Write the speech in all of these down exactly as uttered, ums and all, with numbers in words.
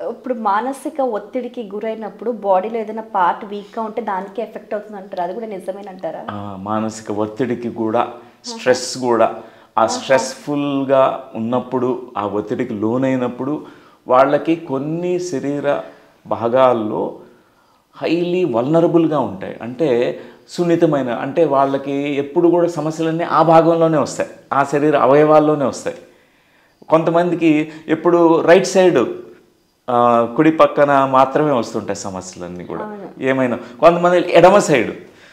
ఇప్పుడు మానసిక ఒత్తిడికి గురైనప్పుడు బాడీలో ఏదైనా పార్ట్ వీక్‌గా ఉంటే దానికి ఎఫెక్ట్ అవుతుందంటారు. అది కూడా నిజమేనంటారా? ఆ! మానసిక ఒత్తిడికి కూడా స్ట్రెస్ కూడా ఆ స్ట్రెస్‌ఫుల్‌గా ఉన్నప్పుడు ఆ ఒత్తిడికి లోనైనప్పుడు వాళ్ళకి కొన్ని శరీర భాగాల్లో హైలీ వల్నరబుల్‌గా ఉంటాయి. అంటే సున్నితమైన అంటే వాళ్ళకి ఎప్పుడు కూడా సమస్యలన్నీ ఆ భాగంలోనే వస్తాయి. ఆ శరీర అవయవాల్లోనే వస్తాయి. కొంతమందికి ఎప్పుడు రైట్ సైడ్ కుడి పక్కన మాత్రమే వస్తుంటాయి సమస్యలన్నీ కూడా. ఏమైనా కొంతమంది ఎడమ సైడు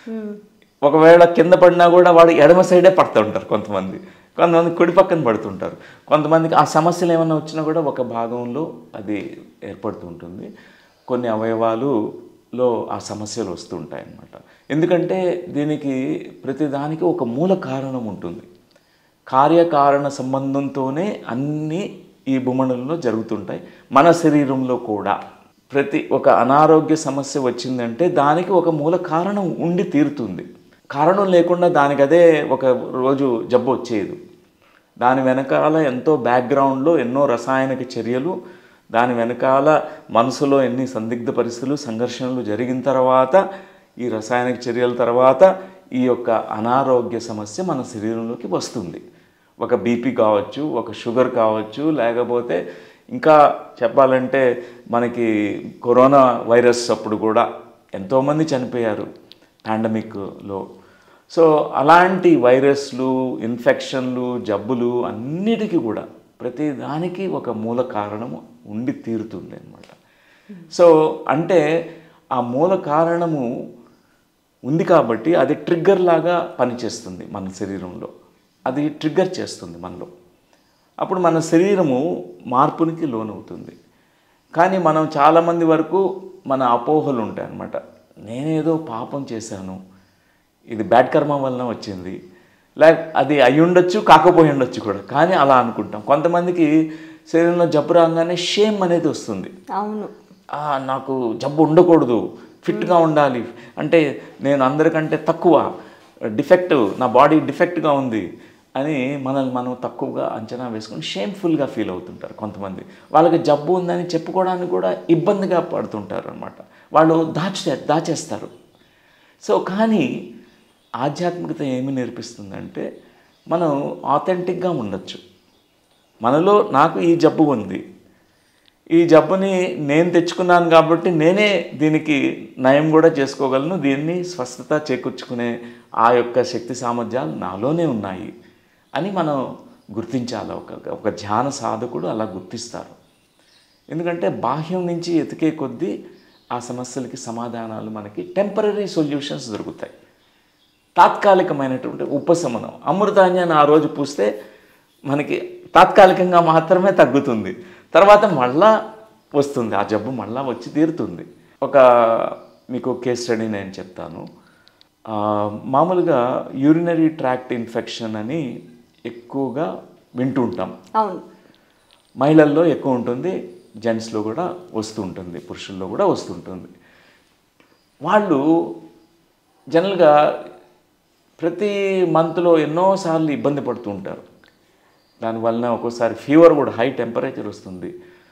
ఒకవేళ కింద పడినా కూడా వాడు ఎడమ సైడే పడుతూ ఉంటారు కొంతమంది. కొంతమంది కుడి పక్కన పడుతుంటారు. కొంతమందికి ఆ సమస్యలు ఏమైనా వచ్చినా కూడా ఒక భాగంలో అది ఏర్పడుతూ ఉంటుంది. కొన్ని అవయవాలులో ఆ సమస్యలు వస్తూ ఉంటాయి అన్నమాట. ఎందుకంటే దీనికి ప్రతిదానికి ఒక మూల కారణం ఉంటుంది. కార్యకారణ సంబంధంతోనే అన్నీ ఈ భూమండలంలో జరుగుతుంటాయి. మన శరీరంలో కూడా ప్రతి ఒక అనారోగ్య సమస్య వచ్చిందంటే దానికి ఒక మూల కారణం ఉండి తీరుతుంది. కారణం లేకుండా దానికి అదే ఒక రోజు జబ్బు వచ్చేది. దాని వెనకాల ఎంతో బ్యాక్గ్రౌండ్లో ఎన్నో రసాయనిక చర్యలు, దాని వెనకాల మనసులో ఎన్ని సందిగ్ధ పరిస్థితులు సంఘర్షణలు జరిగిన తర్వాత ఈ రసాయనిక చర్యల తర్వాత ఈ యొక్క అనారోగ్య సమస్య మన శరీరంలోకి వస్తుంది. ఒక బీపీ కావచ్చు, ఒక షుగర్ కావచ్చు, లేకపోతే ఇంకా చెప్పాలంటే మనకి కరోనా వైరస్ అప్పుడు కూడా ఎంతోమంది చనిపోయారు పాండమిక్లో. సో అలాంటి వైరస్లు, ఇన్ఫెక్షన్లు, జబ్బులు అన్నిటికీ కూడా ప్రతి దానికి ఒక మూల కారణము ఉండి తీరుతుంది అన్నమాట. సో అంటే ఆ మూల కారణము ఉంది కాబట్టి అది ట్రిగ్గర్ లాగా పనిచేస్తుంది మన శరీరంలో. అది ట్రిగ్గర్ చేస్తుంది మనలో. అప్పుడు మన శరీరము మార్పునికి లోనవుతుంది. కానీ మనం చాలామంది వరకు మన అపోహలు ఉంటాయి అన్నమాట. నేనేదో పాపం చేశాను, ఇది బ్యాడ్ కర్మ వలన వచ్చింది, లేక అది అయి ఉండొచ్చు కాకపోయి ఉండొచ్చు కూడా, కానీ అలా అనుకుంటాం. కొంతమందికి శరీరంలో జబ్బు రాగానే షేమ్ అనేది వస్తుంది. అవును, నాకు జబ్బు ఉండకూడదు, ఫిట్గా ఉండాలి, అంటే నేను అందరికంటే తక్కువ, డిఫెక్ట్, నా బాడీ డిఫెక్ట్గా ఉంది అని మనల్ని మనం తక్కువగా అంచనా వేసుకొని షేమ్ఫుల్గా ఫీల్ అవుతుంటారు. కొంతమంది వాళ్ళకి జబ్బు ఉందని చెప్పుకోవడానికి కూడా ఇబ్బందిగా పడుతుంటారు అన్నమాట. వాళ్ళు దాచే దాచేస్తారు. సో కానీ ఆధ్యాత్మికత ఏమి నేర్పిస్తుందంటే మనం ఆథెంటిక్గా ఉండొచ్చు. మనలో నాకు ఈ జబ్బు ఉంది, ఈ జబ్బుని నేను తెచ్చుకున్నాను కాబట్టి నేనే దీనికి నయం కూడా చేసుకోగలను, దీన్ని స్వస్థత చేకూర్చుకునే ఆ యొక్క శక్తి సామర్థ్యాలు నాలోనే ఉన్నాయి అని మనం గుర్తించాలి. ఒక ఒక ధ్యాన సాధకుడు అలా గుర్తిస్తారు. ఎందుకంటే బాహ్యం నుంచి ఎతికే కొద్దీ ఆ సమస్యలకి సమాధానాలు మనకి టెంపరీ సొల్యూషన్స్ దొరుకుతాయి. తాత్కాలికమైనటువంటి ఉపశమనం. అమృతాంజన్ ఆ రోజు పూస్తే మనకి తాత్కాలికంగా మాత్రమే తగ్గుతుంది, తర్వాత మళ్ళా వస్తుంది, ఆ జబ్బు మళ్ళా వచ్చి తీరుతుంది. ఒక మీకు కేస్ స్టడీ నేను చెప్తాను. మామూలుగా యూరినరీ ట్రాక్ట్ ఇన్ఫెక్షన్ అని ఎక్కువగా వింటుంటాం. అవును, మహిళల్లో ఎక్కువ ఉంటుంది, జెంట్స్లో కూడా వస్తూ ఉంటుంది, పురుషుల్లో కూడా వస్తుంటుంది. వాళ్ళు జనరల్గా ప్రతి మంత్లో ఎన్నోసార్లు ఇబ్బంది పడుతూ ఉంటారు. దానివల్ల ఒక్కోసారి ఫీవర్ కూడా, హై టెంపరేచర్ వస్తుంది,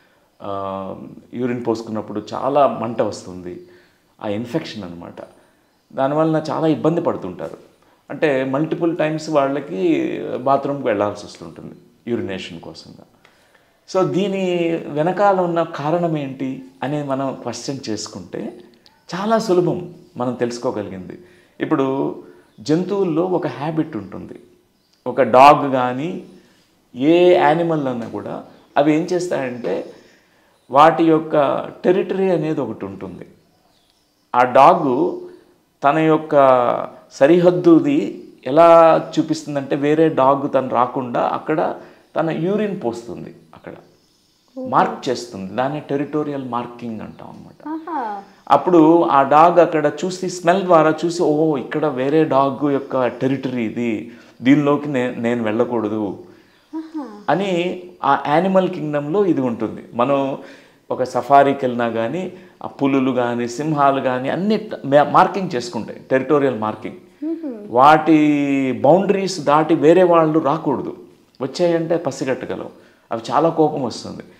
యూరిన్ పోసుకున్నప్పుడు చాలా మంట వస్తుంది, ఆ ఇన్ఫెక్షన్ అనమాట. దానివల్ల చాలా ఇబ్బంది పడుతుంటారు. అంటే మల్టిపుల్ టైమ్స్ వాళ్ళకి బాత్రూమ్కి వెళ్ళాల్సి వస్తుంటుంది యూరినేషన్ కోసంగా. సో దీని వెనకాల ఉన్న కారణం ఏంటి అనేది మనం క్వశ్చన్ చేసుకుంటే చాలా సులభం మనం తెలుసుకోగలిగింది. ఇప్పుడు జంతువుల్లో ఒక హ్యాబిట్ ఉంటుంది. ఒక డాగ్ కానీ ఏ యానిమల్ అన్నా కూడా అవి ఏం చేస్తాయంటే వాటి యొక్క టెరిటరీ అనేది ఒకటి ఉంటుంది. ఆ డాగు తన యొక్క సరిహద్దుది ఎలా చూపిస్తుందంటే వేరే డాగ్ తను రాకుండా అక్కడ తన యూరిన్ పోస్తుంది, అక్కడ మార్క్ చేస్తుంది. దాన్ని టెరిటోరియల్ మార్కింగ్ అంటాం అన్నమాట. అప్పుడు ఆ డాగ్ అక్కడ చూసి స్మెల్ ద్వారా చూసి, ఓ ఇక్కడ వేరే డాగ్ యొక్క టెరిటరీ ఇది, దీనిలోకి నే నేను వెళ్ళకూడదు అని ఆ యానిమల్ కింగ్డమ్లో ఇది ఉంటుంది. మనం ఒక సఫారీకి వెళ్ళినా కానీ ఆ పులులు కానీ సింహాలు కానీ అన్ని మార్కింగ్ చేసుకుంటాయి, టెరిటోరియల్ మార్కింగ్. వాటి బౌండరీస్ దాటి వేరే వాళ్ళు రాకూడదు, వచ్చాయంటే పసిగట్టగలవు, అవి చాలా కోపం వస్తుంది.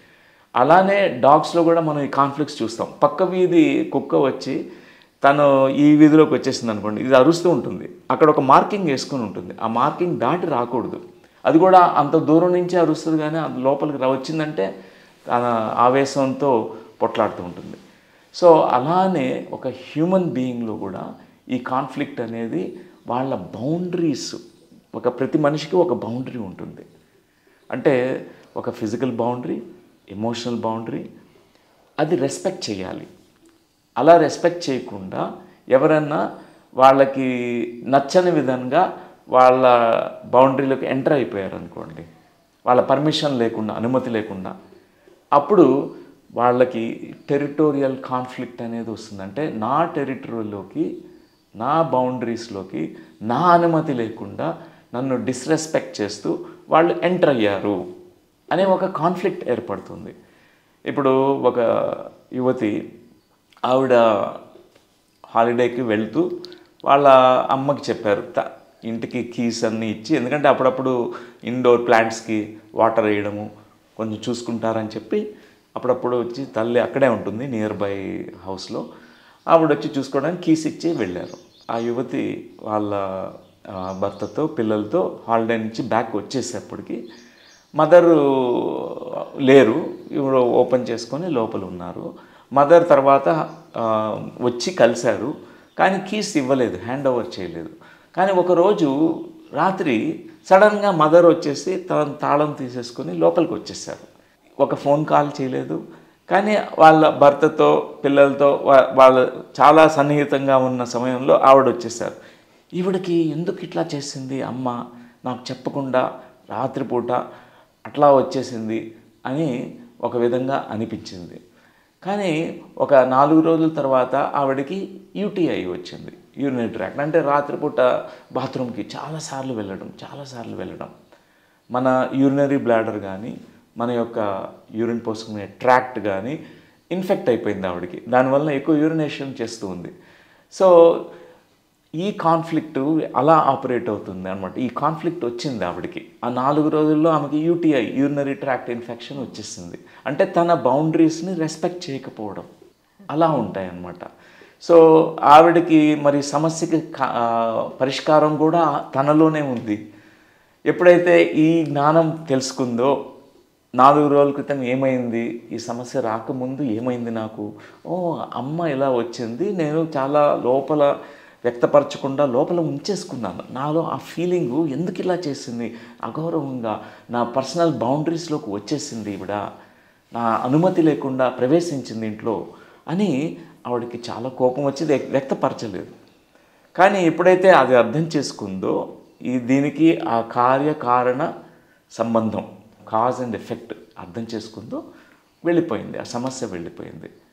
అలానే డాగ్స్లో కూడా మనం ఈ కాన్ఫ్లిక్ట్స్ చూస్తాం. పక్క వీధి కుక్క వచ్చి తను ఈ వీధిలోకి వచ్చేసింది అనుకోండి, ఇది అరుస్తూ ఉంటుంది. అక్కడ ఒక మార్కింగ్ వేసుకుని ఉంటుంది. ఆ మార్కింగ్ దాటి రాకూడదు. అది కూడా అంత దూరం నుంచి అరుస్తుంది, కానీ అది లోపలికి రా వచ్చిందంటే తన ఆవేశంతో పొట్లాడుతూ ఉంటుంది. సో అలానే ఒక హ్యూమన్ బీయింగ్లో కూడా ఈ కాన్ఫ్లిక్ట్ అనేది వాళ్ళ బౌండరీస్, ఒక ప్రతి మనిషికి ఒక బౌండరీ ఉంటుంది. అంటే ఒక ఫిజికల్ బౌండరీ, ఎమోషనల్ బౌండరీ, అది రెస్పెక్ట్ చేయాలి. అలా రెస్పెక్ట్ చేయకుండా ఎవరన్నా వాళ్ళకి నచ్చని విధంగా వాళ్ళ బౌండరీలోకి ఎంటర్ అయిపోయారు అనుకోండి, వాళ్ళ పర్మిషన్ లేకుండా, అనుమతి లేకుండా, అప్పుడు వాళ్ళకి టెరిటోరియల్ కాన్ఫ్లిక్ట్ అనేది వస్తుంది. అంటే నా టెరిటరీలోకి, నా బౌండరీస్లోకి నా అనుమతి లేకుండా నన్ను డిస్రెస్పెక్ట్ చేస్తూ వాళ్ళు ఎంటర్ అయ్యారు అనే ఒక కాన్ఫ్లిక్ట్ ఏర్పడుతుంది. ఇప్పుడు ఒక యువతి ఆవిడ హాలిడేకి వెళ్తూ వాళ్ళ అమ్మకి చెప్పారు, త ఇంటికి కీస్ అన్నీ ఇచ్చి, ఎందుకంటే అప్పుడప్పుడు ఇండోర్ ప్లాంట్స్కి వాటర్ వేయడము కొంచెం చూసుకుంటారని చెప్పి అప్పుడప్పుడు వచ్చి తల్లి అక్కడే ఉంటుంది నియర్ బై హౌస్లో, ఆవిడ వచ్చి చూసుకోవడానికి కీస్ ఇచ్చి వెళ్ళారు. ఆ యువతి వాళ్ళ భర్తతో పిల్లలతో హాలిడే నుంచి బ్యాక్ వచ్చేసేపటికి మదరు లేరు, ఇవి ఓపెన్ చేసుకొని లోపల ఉన్నారు. మదర్ తర్వాత వచ్చి కలిశారు, కానీ కీస్ ఇవ్వలేదు, హ్యాండ్ ఓవర్ చేయలేదు. కానీ ఒకరోజు రాత్రి సడన్గా మదర్ వచ్చేసి తన తాళం తీసేసుకొని లోపలికి వచ్చేసారు. ఒక ఫోన్ కాల్ చేయలేదు, కానీ వాళ్ళ భర్తతో పిల్లలతో వాళ్ళ చాలా సన్నిహితంగా ఉన్న సమయంలో ఆవిడ వచ్చేసారు. ఈవిడికి ఎందుకు ఇట్లా చేసింది అమ్మ, నాకు చెప్పకుండా రాత్రిపూట అట్లా వచ్చేసింది అని ఒక విధంగా అనిపించింది. కానీ ఒక నాలుగు రోజుల తర్వాత ఆవిడకి యూటీఐ వచ్చింది, యూరినరీ ట్రాక్ట్. అంటే రాత్రిపూట బాత్రూమ్కి చాలాసార్లు వెళ్ళడం చాలాసార్లు వెళ్ళడం మన యూరినరీ బ్లాడర్ కానీ మన యొక్క యూరిన్ పోసుకునే ట్రాక్ట్ కానీ ఇన్ఫెక్ట్ అయిపోయింది ఆవిడకి. దానివల్ల ఎక్కువ యూరినేషన్ చేస్తూ ఉంది. సో ఈ కాన్ఫ్లిక్ట్ అలా ఆపరేట్ అవుతుంది అనమాట. ఈ కాన్ఫ్లిక్ట్ వచ్చింది ఆవిడకి. ఆ నాలుగు రోజుల్లో ఆమెకి యూటీఐ, యూరినరీ ట్రాక్ట్ ఇన్ఫెక్షన్ వచ్చేసింది. అంటే తన బౌండరీస్ని రెస్పెక్ట్ చేయకపోవడం అలా ఉంటాయి అన్నమాట. సో ఆవిడకి మరి సమస్యకి పరిష్కారం కూడా తనలోనే ఉంది. ఎప్పుడైతే ఈ జ్ఞానం తెలుసుకుందో, నాలుగు రోజుల క్రితం ఏమైంది, ఈ సమస్య రాకముందు ఏమైంది నాకు, ఓ అమ్మ ఇలా వచ్చింది, నేను చాలా లోపల వ్యక్తపరచకుండా లోపల ఉంచేసుకున్నాను, నాలో ఆ ఫీలింగు ఎందుకు ఇలా చేసింది, అగౌరవంగా నా పర్సనల్ బౌండరీస్లోకి వచ్చేసింది ఈవిడ, నా అనుమతి లేకుండా ప్రవేశించింది ఇంట్లో అని ఆవిడకి చాలా కోపం వచ్చేది, వ్యక్తపరచలేదు. కానీ ఎప్పుడైతే అది అర్థం చేసుకుందో, ఈ దీనికి ఆ కార్యకారణ సంబంధం, కాజ్ అండ్ ఎఫెక్ట్ అర్థం చేసుకుందో వెళ్ళిపోయింది, ఆ సమస్య వెళ్ళిపోయింది.